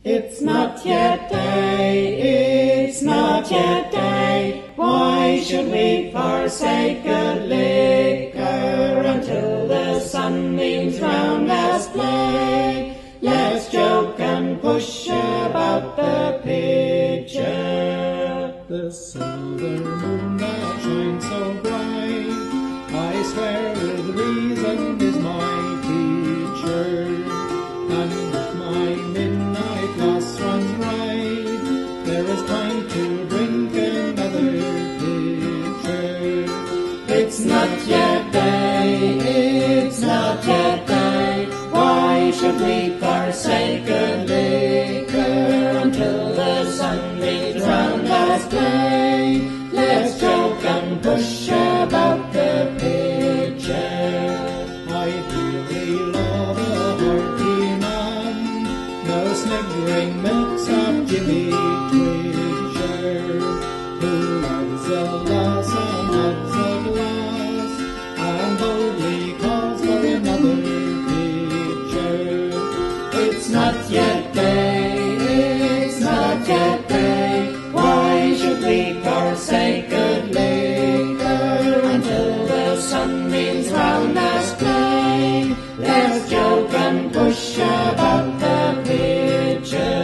It's not yet day, it's not yet day. Why should we forsake good liquor until the sunbeams round us play? Let's joke and push about the pitcher. The silver moon that shines so bright, I swear with reason is my teacher. And if my midnight glass runs right, there is time to drink another pitcher. It's not yet day, it's not yet day. Why should we forsake good liquor until the sunbeams round us play? Let's joke and push about the pitcher. I dearly love a hearty man, no sniggering milks of Jimmy Twitcher, who loves a lass and loves a glass, and boldly calls for another pitcher. It's not yet day, it's not yet day. Why should we forsake good liquor until the sunbeams round us play? Let's joke and push about the pitcher.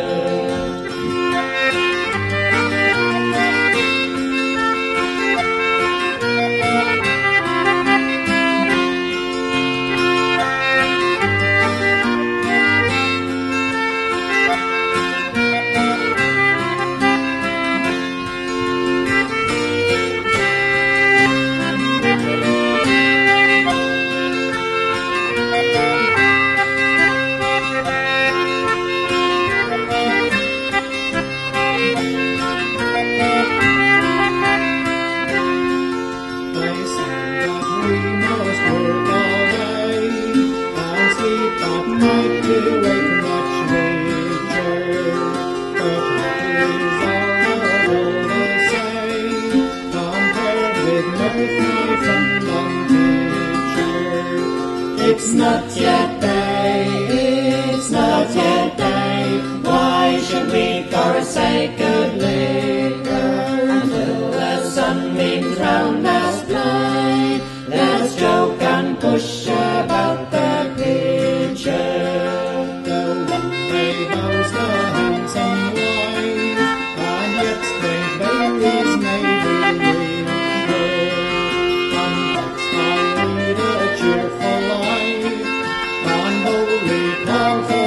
It's not yet day, it's not yet day. Why should we forsake good liquor until the sunbeams round us play? Let's joke and push about the pitcher. The one they boast a handsome wife, and yet they babies may be richer. And next I lead a cheerful life, and boldly call for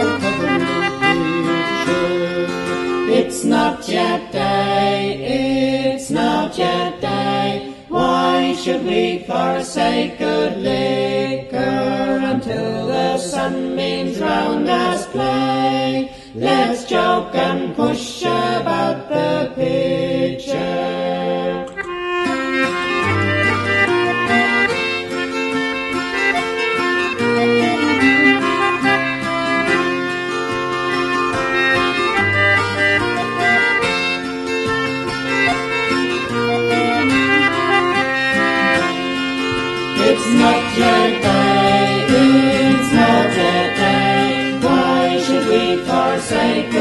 cover pitcher. It's not yet day, it's not yet day. Why should we forsake good liquor until the sunbeams round us play? Let's joke and push about the pitcher. It's not yet day, it's not yet day. Why should we forsake